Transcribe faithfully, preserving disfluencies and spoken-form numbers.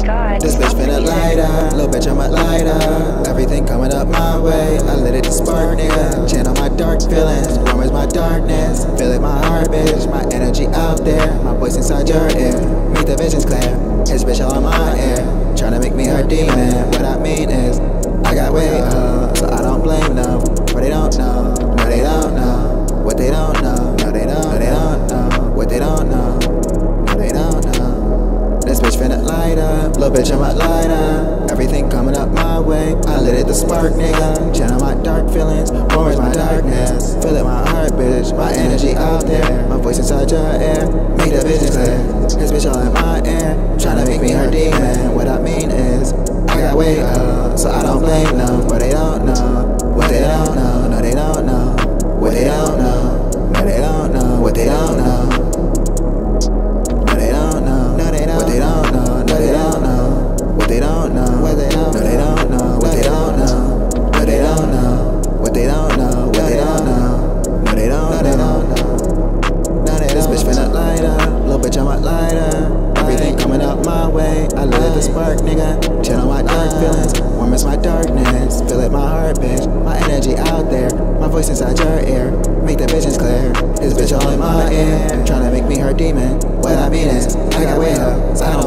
God. This bitch finna light up, little bitch I'm a lighter. Everything coming up my way, I lit it to spark, nigga. Channel my dark feelings, warm as my darkness. Feel it my heart, bitch, my energy out there. My voice inside your ear, make the visions clear. His bitch all in my ear, tryna make me her demon. What I mean is, I got way up, so I don't blame them. But they don't know, no they don't know. What they don't know, no they don't, no they don't know. What they don't know, no they don't know. This bitch finna light up, little bitch I'm a lighter. Everything coming up my way, I lit it to spark, nigga. Channel my dark feelings, warm as my darkness. Feel it my heart, bitch, my energy out there. My voice inside your ear, make the vision clear. This bitch all in my ear, tryna make me her demon. What I mean is, I got way up, so I don't blame them. But they don't know, what they don't know, no they don't know. What they don't know, no they don't know. What they don't know, no they don't know. No they don't. What they don't know, no they don't know. What they don't know, what they don't. No they don't know. What they don't know, no they don't know. What they don't know, what they don't know. No they don't. No they don't know. No they don't. This bitch finna light up, little bitch I'm a lighter. Everything coming up my way, I lit it to spark, nigga. Channel my dark feelings, warm as my darkness. Feel it my heart, bitch, my energy out there. My voice inside your ear, make the visions clear. This bitch all in my ear, tryna make me her demon. What I mean is, I got way up, so I don't